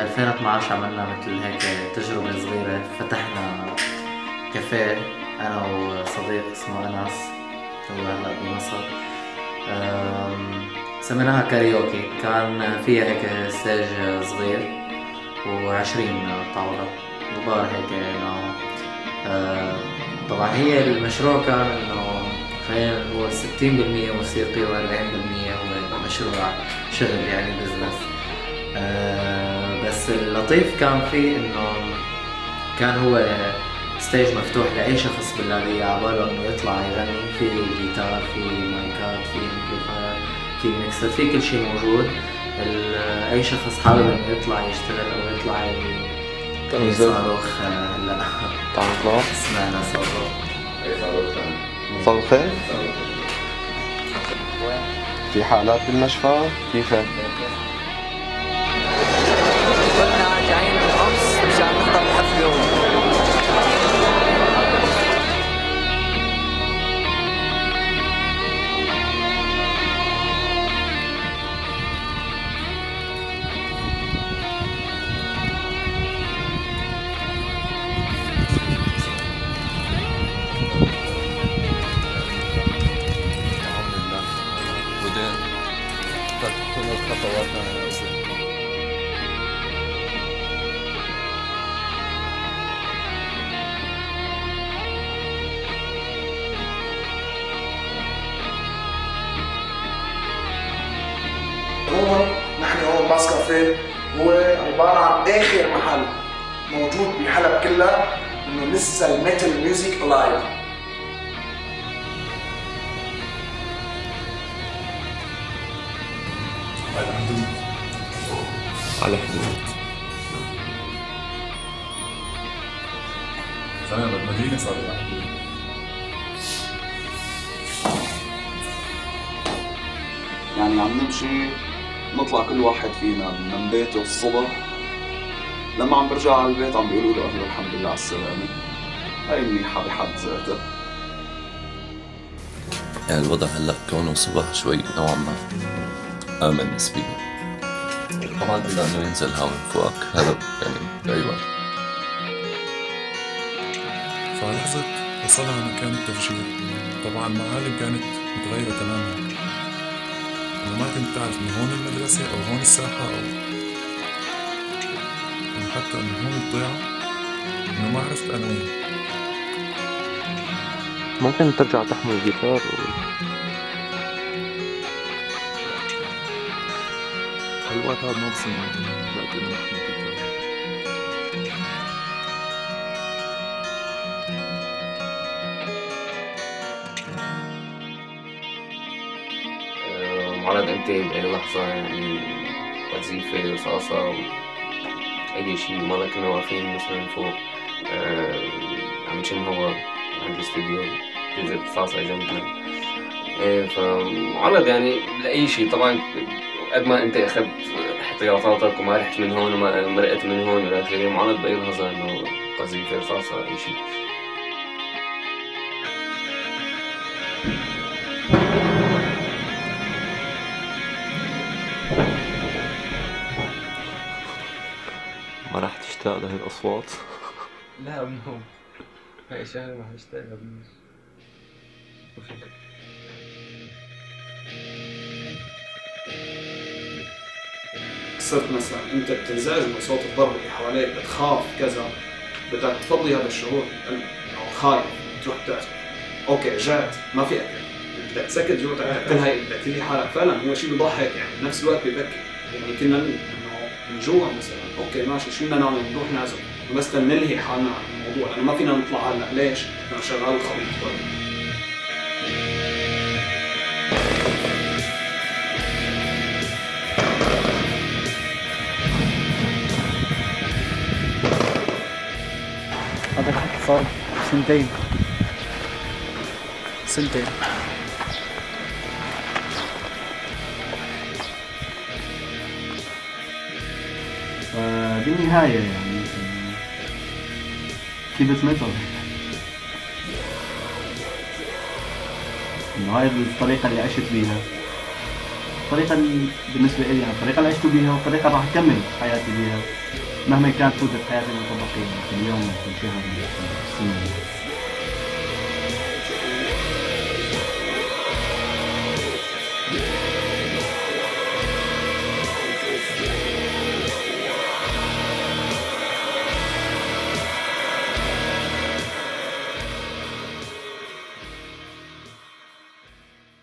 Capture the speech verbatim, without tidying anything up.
ألفين واثنعش عملنا مثل هيك تجربة صغيرة، فتحنا كافيه أنا وصديق اسمه أنس هو هلا بمصر. أم، سميناها كاريوكي، كان فيها هيك ستيج صغير وعشرين طاولة كبار هيك نوعهم. أه، طبعا هي المشروع كان انه خلينا هو ستين بالمية موسيقي وأربعين بالمية هو مشروع شغل يعني بزنس. أه بس اللطيف كان فيه انه كان هو ستيج مفتوح لأي شخص باللاذقية عباله انه يطلع يغني، في جيتار، في مايكات، في امبليفاير، في ميكسر، في كل شيء موجود. اي شخص حابب انه يطلع يشتغل او يطلع يصاروخ. هلا تعال نطلع سمعنا صاروخ. اي صاروخ ثاني؟ صاروخين؟ في حالات بالمشفى كيف؟ كنا جايين من أمس مشان نحضر الحفلة. كل الخطوات هون نحن هون باص كافيه هو عبارة عن آخر محل موجود بحلب كلها إنه لسه الميتال ميوزك لايف. على حدود زمان بالمدينة صار على حدود. يعني عم نمشي نطلع كل واحد فينا من بيته الصبح، لما عم برجع على البيت عم بيقولوا له أهلا الحمد لله على السلامة. هاي منيحة بحد ذاتها. يعني الوضع هلا كونه صبح شوي نوعا ما آمن نسبيا، طبعا إلا إنه ينزل هواء فوقك هذا يعني بأي وقت. فلحظة وصلنا على مكان التفجير، طبعا المعالم كانت متغيرة تماما، إنه ما كنت تعرف إنه هون المدرسة أو هون الساحة أو إنه حتى إنه هون الضيعة، إنه ما عرفت أنا وين. ممكن ترجع تحمل الجيتار و... الوقت هذا ما بصير بعد إنه نحن الجيتار. معرض انت بأي لحظة يعني وظيفة رصاصة أي شيء، مرة كنا واقفين مثلا فوق آه عم نشم هوا عند الاستوديو نزلت رصاصة جنبنا. إيه فمعرض يعني لأي شيء طبعا، قد ما انت أخذت احتياطاتك وما رحت من هون وما مرقت من هون إلى آخره، معرض بأي لحظة إنه قذيفة رصاصة أي شيء. ما راح تشتاق لهي الأصوات؟ لا ابنهم هاي شغلة ما هشتاق ابنهم. صرت مثلا انت بتنزعج من صوت الضرب اللي حواليك، بتخاف كذا، بدك تفضي هذا الشعور انه خايف تروح تاكل. اوكي جات ما في اكل، بدك تسكت جوعتك تاكلها، بدك تلهي حالك. فعلا هو شيء بيضحك يعني بنفس الوقت ببكي. يعني كنا انه نجوع مثلا، اوكي ماشي شو بدنا نعمل؟ نروح نعزم بس نلهي حالنا عن الموضوع، لانه ما فينا نطلع هلا. ليش؟ لانه شغال الخليط برضه. هذا الحكي صار سنتين سنتين بالنهاية يعني كيف متر إنه هاي الطريقة اللي عشت بيها. الطريقة اللي بالنسبة لي، يعني الطريقة اللي عشت بيها والطريقة اللي راح أكمل حياتي بيها مهما كانت فترة حياتي المتبقية في اليوم في الشهر في السنة.